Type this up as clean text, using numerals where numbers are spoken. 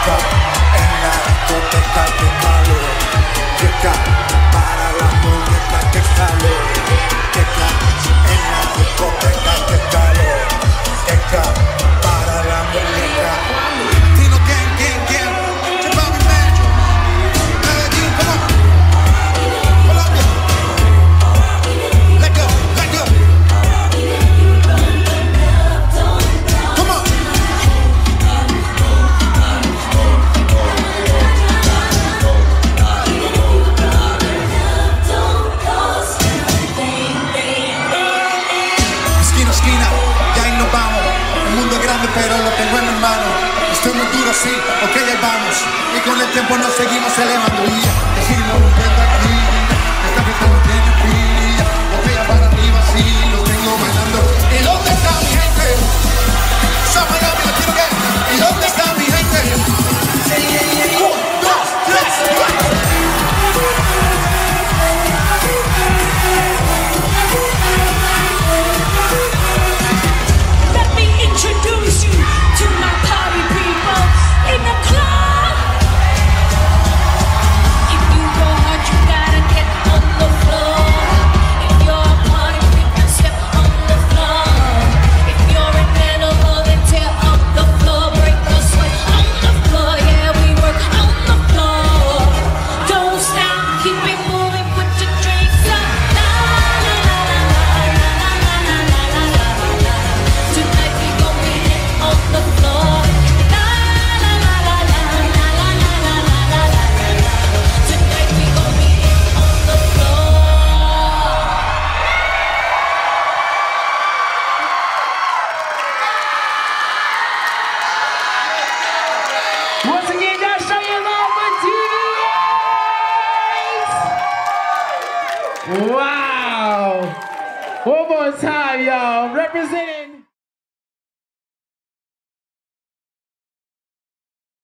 Pero lo tengo en mis manos. Estoy muy duro, sí, ok, ahí vamos. Y con el tiempo nos seguimos elevando. Y decimos, venga aquí, esta fiesta no tiene fin. Botella para arriba, sí, lo tengo bailando. ¿Y dónde está mi gente? San Miami, lo quiero ver. ¿Y dónde está mi gente? 1, 2, 3, introduce you to my party people in the club. If you go hard, you gotta get on the floor. If you're a party freak, step on the floor. If you're an animal, then tear up the floor. Break the sweat on the floor. Yeah, we work on the floor. Don't stop, keep it moving, put your drinks up. La la la la la la la la la la la. Tonight we gon' be on the floor. La la la la la la la la la la la. Tonight we gon' be on the floor. Once again, guys, show your love for TVS! Wow! One more time, y'all. Representing